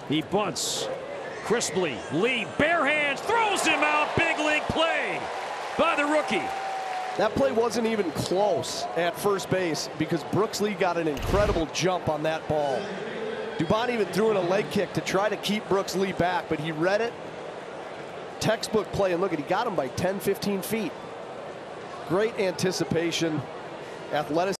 He bunts crisply. Lee, bare hands, throws him out. Big league play by the rookie. That play wasn't even close at first base because Brooks Lee got an incredible jump on that ball. Dubon even threw in a leg kick to try to keep Brooks Lee back, but he read it. Textbook play, and look at, he got him by 10, 15 feet. Great anticipation, athleticism.